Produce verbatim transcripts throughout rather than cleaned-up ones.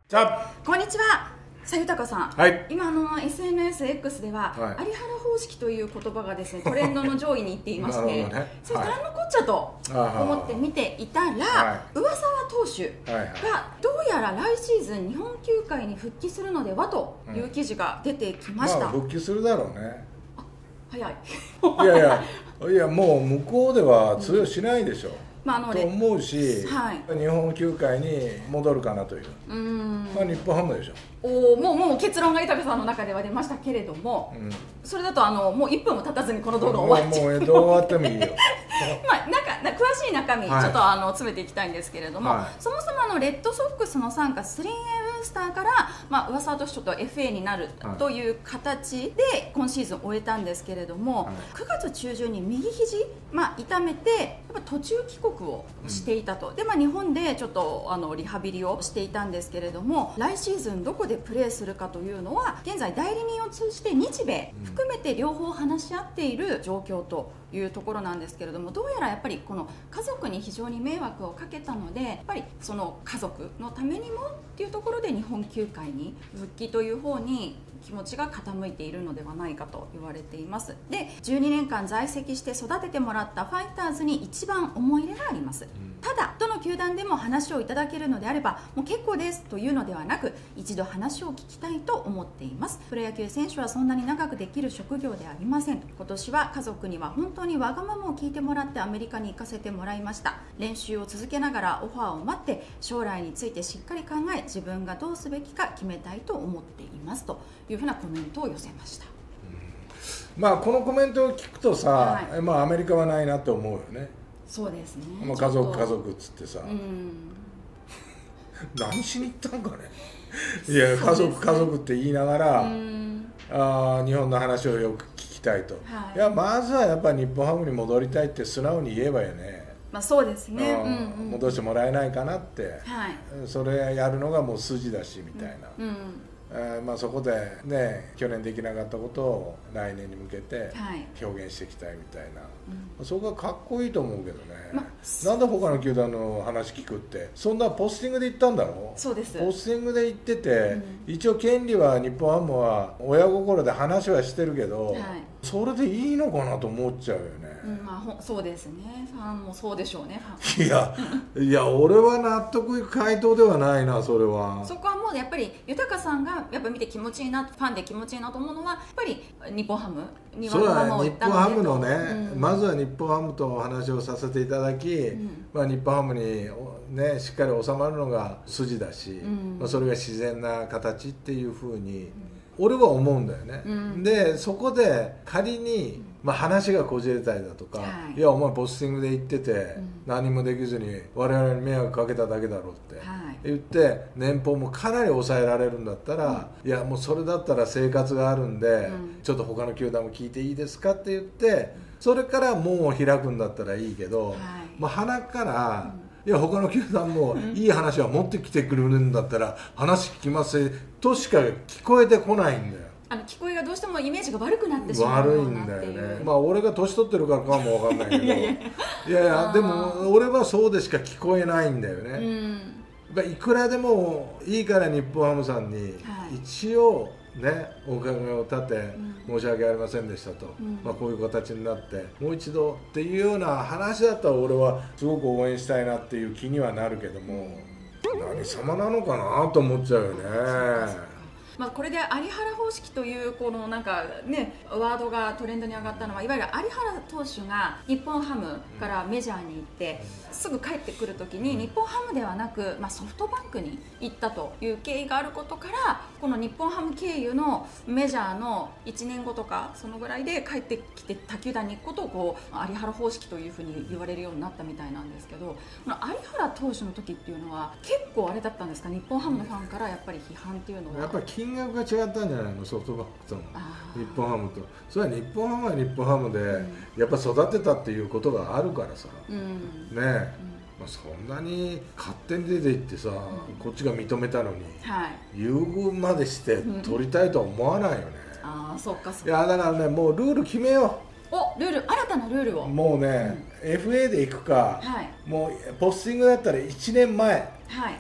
じゃあこんにちは。さゆたかさん、 はい、 今の エスエヌエスエックス では、はい、有原方式という言葉がですねトレンドの上位にいっていまして、ね、それ何のこっちゃと思って見ていたら、はい、上沢投手がどうやら来シーズン日本球界に復帰するのではという記事が出てきました。 うんまあ、復帰するだろうね。 あ、早い。 いやいやいや、もう向こうでは通用しないでしょ、うんまあ、あのと思うし、はい、日本球界に戻るかなという、うーん、まあ、日本ハムでしょ。 おもうもう結論が豊さんの中では出ましたけれども、うん、それだとあのもういっぷんも経たずにこの動画終わっちゃう。 もうどう終わってもいいよ。 まあ、なんか詳しい中身、はい、ちょっとあの詰めていきたいんですけれども、はい、そもそもあのレッドソックスの傘下 スリーエー ブースターから、まあ、上沢投手と エフエー になるという形で今シーズン終えたんですけれども、はい、くがつ中旬に右肘、まあ、痛めてやっぱ途中帰国をしていたと、うん、で、まあ、日本でちょっとあのリハビリをしていたんですけれども、来シーズンどこでプレーするかというのは現在代理人を通じて日米含めて両方話し合っている状況というところなんですけれども、どうやらやっぱりこの家族に非常に迷惑をかけたので、やっぱりその家族のためにもっていうところで日本球界に復帰という方に気持ちが傾いているのではないかと言われています。で、じゅうにねんかん在籍して育ててもらったファイターズに一番思い入れがあります、うん、ただどの球団でも話をいただけるのであればもう結構ですというのではなく、一度話を聞きたいと思っています。プロ野球選手はそんなに長くできる職業ではありません。今年は家族には本当にわがままを聞いてもらってアメリカに行かせてもらいました。練習を続けながらオファーを待って将来についてしっかり考え、自分がどうすべきか決めたいと思っていますというふうなコメントを寄せました。 うん、まあこのコメントを聞くとさ、はい、まあアメリカはないなって思うよね。 そうですね、 まあ、家族家族っつってさ、うん、何しに行ったんかね。いや、家族家族って言いながら、うん、あ日本の話をよく聞きたいと、はい、いやまずはやっぱり日本ハムに戻りたいって素直に言えばよね。 まあそうですね、うんうん、戻してもらえないかなって、はい、それやるのがもう筋だしみたいな、うんうん、えーまあ、そこでね去年できなかったことを来年に向けて表現していきたいみたいな、はい、そこがかっこいいと思うけどね、ま、なんで他の球団の話聞くって、そんなポスティングで言ったんだろう。 そうです。 ポスティングで言ってて、うん、一応権利は日本ハムは親心で話はしてるけど、はい、それでいいのかなと思っちゃうよね。 うん、まあ、ほそうですね。ファンもそうでしょうね。 いやいや俺は納得いく回答ではないな。それはそこはもうやっぱり豊さんがやっぱ見て気持ちいいな、ファンで気持ちいいなと思うのはやっぱり日本ハムにはそうだね、日本ハムのね、うん、まずは日本ハムとお話をさせていただき、うん、まあ、日本ハムに、ね、しっかり収まるのが筋だし、うん、まあ、それが自然な形っていうふうに、うん、俺は思うんだよね、うん、でそこで仮に、まあ、話がこじれたりだとか、はい、いやお前ポスティングで言ってて、うん、何もできずに我々に迷惑かけただけだろうって、はい、言って年俸もかなり抑えられるんだったら、うん、いやもうそれだったら生活があるんで、うん、ちょっと他の球団も聞いていいですかって言って、それから門を開くんだったらいいけど、はい、まあ、鼻から、うん、いや他の球団もいい話は持ってきてくれるんだったら話聞きますとしか聞こえてこないんだよ。 あの聞こえがどうしてもイメージが悪くなってしまうようなっていう。悪いんだよね。まあ俺が年取ってるからかもわかんないけどいやいやいやいやでも俺はそうでしか聞こえないんだよね、うん、いくらでもいいから日本ハムさんに一応ね、お伺いを立て申し訳ありませんでしたと、うん、まあ、こういう形になってもう一度っていうような話だったら俺はすごく応援したいなっていう気にはなるけども、何様なのかなと思っちゃうよね。 まあ、これで有原方式というこのなんかねワードがトレンドに上がったのは、いわゆる有原投手が日本ハムからメジャーに行ってすぐ帰ってくるときに日本ハムではなく、まあ、ソフトバンクに行ったという経緯があることから、この日本ハム経由のメジャーのいちねんごとかそのぐらいで帰ってきて他球団に行くことをこう有原方式というふうに言われるようになったみたいなんですけど、この有原投手の時っていうのは結構あれだったんですか、日本ハムのファンからやっぱり批判っていうのは。 やっぱり金額が違ったんじゃないの、ソフトバンクとの日本ハムと。それは日本ハムは日本ハムで、うん、やっぱ育てたっていうことがあるからさ、うん、ねえ、うん、まあ、そんなに勝手に出ていってさ、うん、こっちが認めたのに、はい、優遇までして取りたいとは思わないよね、 うん、ああそっかそっか。 いやだからね、もうルール決めよう。お、ルール、新たなルールをもうね、うん、エフエー で行くか、はい、もうポスティングだったらいちねんまえ、 はい、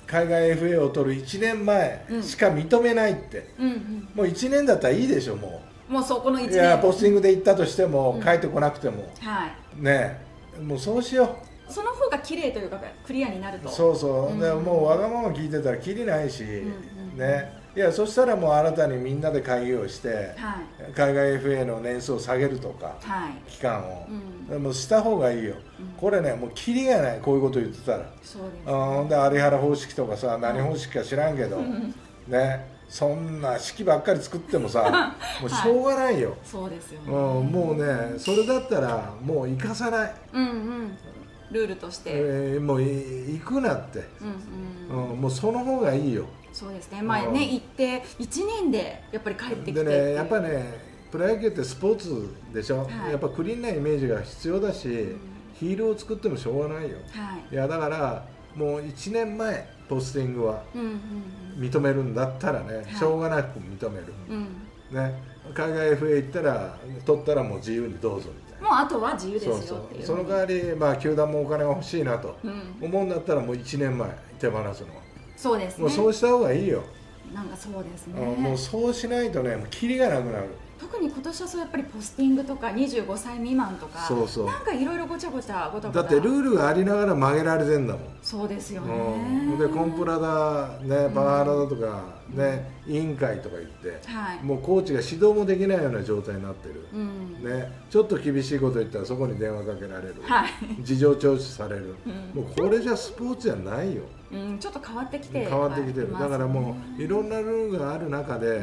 海外 エフエー を取るいちねんまえしか認めないって、うんうん、もういちねんだったらいいでしょ。もうもうそこのいちねん、 いやポスティングで行ったとしても、うん、帰ってこなくても、 はい、 ねもうそうしよう。その方が綺麗というかクリアになると。 そうそう、うん、でもうわがまま聞いてたらきりないし、うんうん、ねいやそしたらもう新たにみんなで会議をして、はい、海外 エフエー の年数を下げるとか、はい、期間を、うん、もうした方がいいよ、うん、これねもうキリがないこういうこと言ってたら。そうです、ね、うん、で有原方式とかさ何方式か知らんけど、うん、ねそんな式ばっかり作ってもさもうしょうがないよ、はい、 そうですよね、 うん、もうねそれだったらもう生かさない、 うんうん、ルールとして、 えー、もう行くなって、うんうんうん、もうその方がいいよ。 そうですね、まあね、行っていちねんでやっぱり帰ってきてでね、やっぱねプロ野球ってスポーツでしょ、はい、やっぱクリーンなイメージが必要だし、うん、ヒールを作ってもしょうがないよ、はい、いやだからもういちねんまえポスティングは認めるんだったらね、うんうん、しょうがなく認める、はいね、海外 エフエー 行ったら取ったらもう自由にどうぞみたいな。 もうあとは自由ですよっていう。 そうそう、その代わり、まあ、球団もお金が欲しいなと思うんだったらもういちねんまえ手放すのはそうですね、 もうそうした方がいいよ。 なんかそうですね、 もうそうしないとねもうキリがなくなる。 特に今年はそうやっぱりポスティングとかにじゅうごさい未満とかそうそうなんかいろいろごちゃごちゃごたごただってルールがありながら曲げられてんだもん。 そうですよね、 うん、でコンプラだ、ね、パワハラだとか、ねうん、委員会とか言って、はい、もうコーチが指導もできないような状態になってる、うんね、ちょっと厳しいこと言ったらそこに電話かけられる、はい、事情聴取される、うん、もうこれじゃスポーツじゃないよ、 うん、ちょっと変わってきて変わってきてる、だからもういろんなルールがある中で、うん、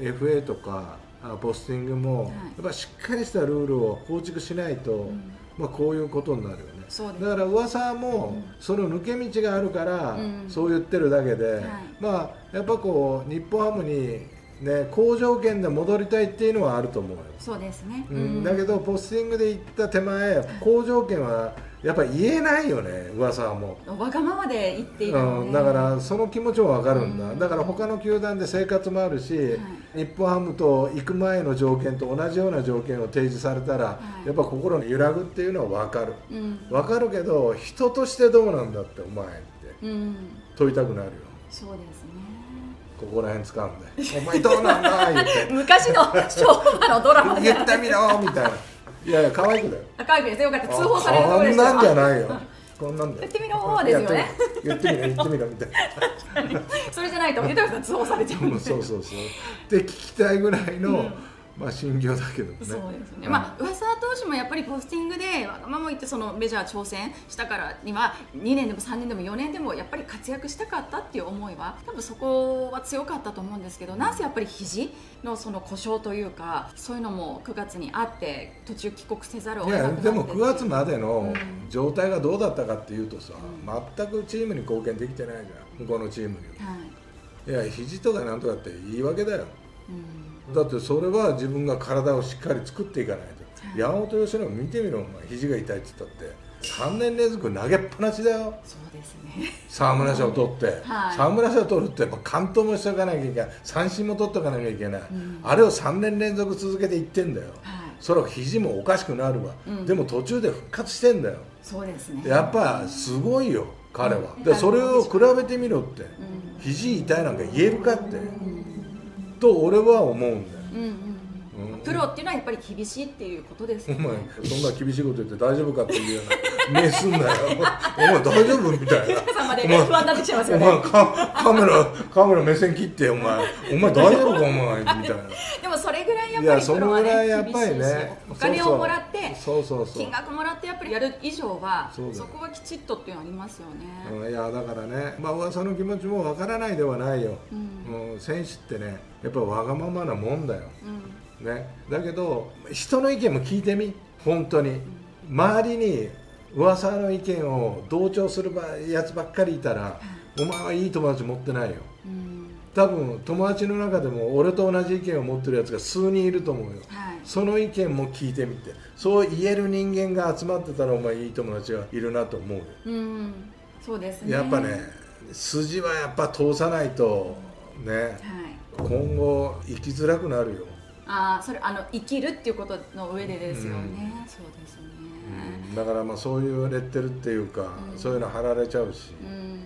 エフエー とかポスティングも、はい、やっぱしっかりしたルールを構築しないと、うん、まあ、こういうことになるよね。そうです。だから噂も、うん、その抜け道があるから、うん、そう言ってるだけで、はい、まあやっぱこう日本ハムにね好条件で戻りたいっていうのはあると思うよ。 そうですね、 うん、だけどポスティングで行った手前好条件はやっぱり言えないよね、噂はもうわがままで言っているので、 うん、だからその気持ちも分かるんだ、うん、だから他の球団で生活もあるし、はい、日本ハムと行く前の条件と同じような条件を提示されたら、はい、やっぱ心に揺らぐっていうのは分かる、うん、分かるけど人としてどうなんだってお前って、うん、問いたくなるよ。 そうですね、 ここら辺使うんでお前どうなんだ言って昔の昭和のドラマで言ってみろみたいな。いやいや可愛くだよ。 可愛くですよかった。通報されるところですよ。 こんなんじゃないよ。こんなんだよ。 言ってみろですよね。 言ってみろ言ってみろみたいな。それじゃないと言ってください通報されちゃうんで。 そうそうそう。で聞きたいぐらいの、うん、まあ心境だけどね。 そうですね。まあ上沢投手もやっぱりポスティングでわがまま言ってそのメジャー挑戦したからにはにねんでもさんねんでもよねんでもやっぱり活躍したかったっていう思いは多分そこは強かったと思うんですけど、なんせやっぱり肘のその故障というかそういうのもくがつにあって途中帰国せざるを得なくなって。 いやでもくがつまでの状態がどうだったかっていうとさ、うん、全くチームに貢献できてないじゃん向こうのチームに。はい、いや肘とかなんとかって言い訳だよ。うん、だってそれは自分が体をしっかり作っていかないと、はい、山本由伸見てみろお前肘が痛いって言ったってさんねん連続投げっぱなしだよ。 そうですね、 沢村賞を取って、はい、沢村賞を取るってやっぱ完投もしておかなきゃいけない、三振も取っておかなきゃいけない、うん、あれをさんねん連続続けていってんだよ、はい、それは肘もおかしくなるわ、うん、でも途中で復活してんだよ。 そうですね、 やっぱすごいよ彼は、うん、でそれを比べてみろって、うん、肘痛いなんか言えるかって、うんと俺は思うんだよ、うんうんうん、プロっていうのはやっぱり厳しいっていうことですよね。 お前そんな厳しいこと言って大丈夫かっていうような目すんなよお前大丈夫みたいなさんまで不安になってきちゃいますよね。 お前カカメラカメラ目線切ってお前お前大丈夫かお前みたいなでもそれぐらいやっぱりプロはねやっぱりねお金をもらってそうそうそう金額もらってやっぱりやる以上は そ, そこはきちっとっていうのありますよね、 うん、いやだからねまあ噂の気持ちもわからないではないよ、うんうん、選手ってねやっぱわがままなもんだよ、うんね、だけど人の意見も聞いてみ本当に、うん、周りに噂の意見を同調するやつばっかりいたら、うん、お前はいい友達持ってないよ、うん、多分友達の中でも俺と同じ意見を持ってるやつが数人いると思うよ、はい、その意見も聞いてみてそう言える人間が集まってたらお前いい友達がいるなと思うよ、うん、 そうですね。 やっぱね筋はやっぱ通さないとね、はい、今後生きづらくなるよ。 ああそれあの生きるっていうことの上でですよね、うん、そうですね、 うん、だからまあそういうレッテルっていうか、うん、そういうの貼られちゃうし、うん、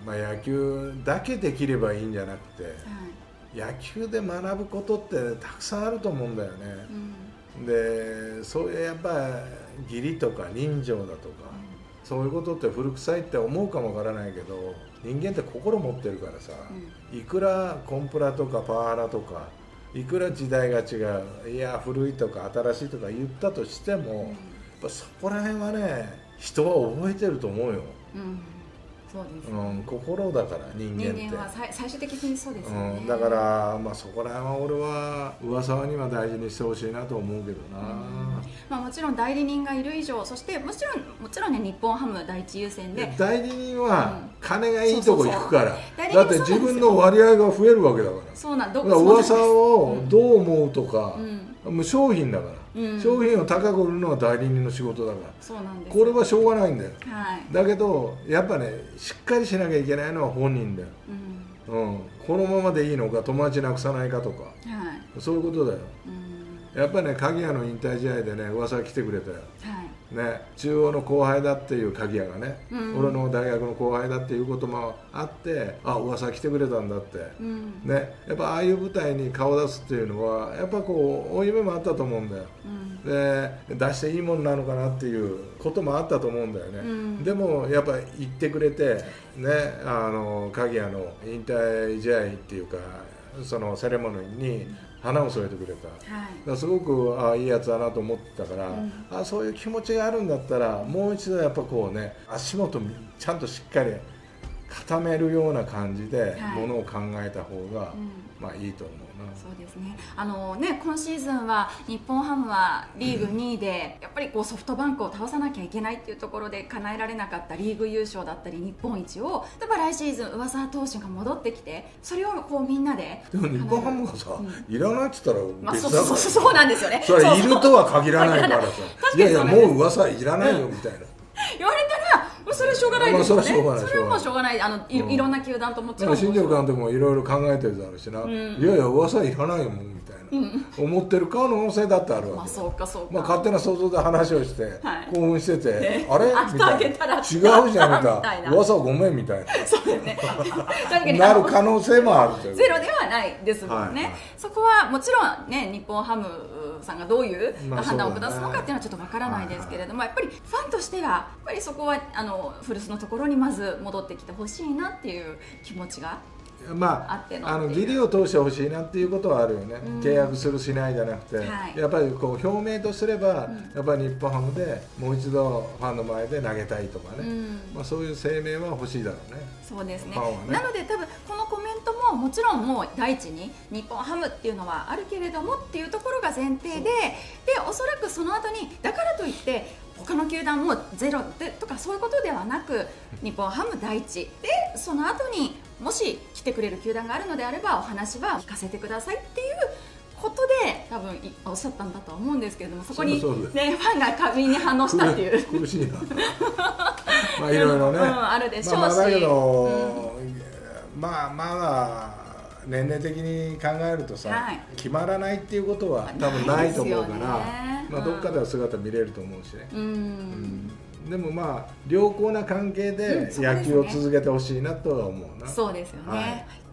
まあ、野球だけできればいいんじゃなくて、はい、野球で学ぶことってたくさんあると思うんだよね、うん、でそういうやっぱ義理とか人情だとか、うん、そういうことって古臭いって思うかもわからないけど、人間って心持ってるからさ、うん、いくらコンプラとかパワハラとかいくら時代が違う、いや古いとか新しいとか言ったとしても、うん、やっぱそこら辺はね人は覚えてると思うよ、うん、そうですね、うん、心だから人間って人間は最終的にそうですよね、 うん、だから、まあ、そこら辺は俺は噂はには大事にしてほしいなと思うけどな、うんまあ、もちろん代理人がいる以上、そしてもちろんもちろんね日本ハム第一優先で、 代理人は金がいいとこ行くから、だって自分の割合が増えるわけだから、 そうなんだから噂をどう思うとか、うん、もう商品だから、うん、商品を高く売るのは代理人の仕事だから、 そうなんですこれはしょうがないんだよ、 はい、 だけどやっぱねしっかりしなきゃいけないのは本人だよ、うんうん、このままでいいのか友達なくさないかとか、はい、そういうことだよ、うん、やっぱりね鍵谷の引退試合でね噂が来てくれたよ、はいね、中央の後輩だっていう鍵谷がね、うん、俺の大学の後輩だっていうこともあって、あ噂来てくれたんだって、うん、ね、やっぱああいう舞台に顔出すっていうのはやっぱこう負い目もあったと思うんだよ、うん、で出していいもんなのかなっていうこともあったと思うんだよね、うん、でもやっぱ言ってくれてね、あの鍵谷の引退試合っていうかそのセレモニーに花を添えてくれた、はい、だからすごくあいいやつだなと思ってたから、うん、あそういう気持ちがあるんだったらもう一度やっぱこうね足元ちゃんとしっかり固めるような感じでものを考えた方が、はい、まあいいと思うな。 そうですね。あのね今シーズンは日本ハムはリーグにいで、うん、やっぱりこうソフトバンクを倒さなきゃいけないっていうところで叶えられなかったリーグ優勝だったり日本一を例えば来シーズン上沢投手が戻ってきてそれをこうみんなででも日本ハムがさ、うん、いらないって言ったら別だから、 まあ、そうそうそうそうなんですよね。 それいるとは限らないからさいやいやもう噂いらないよみたいな、うん、 言われたらそれはしょうがないですよね、まあ、それはそれはもうしょうがないあの い,、うん、いろんな球団ともちろん新庄監督もいろいろ考えてるだろうしな、うん、いやいや噂いらないよもうみたいな、うん、思ってる可能性だってあるわけ、 まあそうかそうか、 まあ、勝手な想像で話をして、はい、興奮してて、 ね、 あれみたいな違うじゃんみたいな噂ごめんみたいなそうですねなる可能性もあるというゼロではないですもんね、はいはい、そこはもちろんね日本ハムさんがどういう判断を下すのかっていうのはちょっとわからないですけれども、まあ、やっぱりファンとしてはやっぱりそこはあの古巣のところにまず戻ってきてほしいなっていう気持ちがまあ、あの義理を通してほしいなっていうことはあるよね、うん、契約するしないじゃなくて、はい、やっぱりこう表明とすれば、うん、やっぱり日本ハムでもう一度ファンの前で投げたいとかね、うん、まあ、そういう声明は欲しいだろうね。 そうですね、ね、なので多分このコメントももちろんもう第一に日本ハムっていうのはあるけれどもっていうところが前提で、でおそらくその後にだからといって他の球団もゼロでとかそういうことではなく日本ハム第一でその後にもし来てくれる球団があるのであればお話は聞かせてくださいっていうことで多分おっしゃったんだとは思うんですけれども、そこに、ね、ファンが過敏に反応したっていう苦しいなまあいろいろね、うん、 あるでしょうし、 まあ、まあだけど、うん、まあまあ年齢的に考えるとさ、はい、決まらないっていうことは多分ないと思うから、ね、まあ、どっかでは姿見れると思うしね、うんうん、でもまあ良好な関係で野球を続けてほしいなとは思うな。 そうですよね、はい。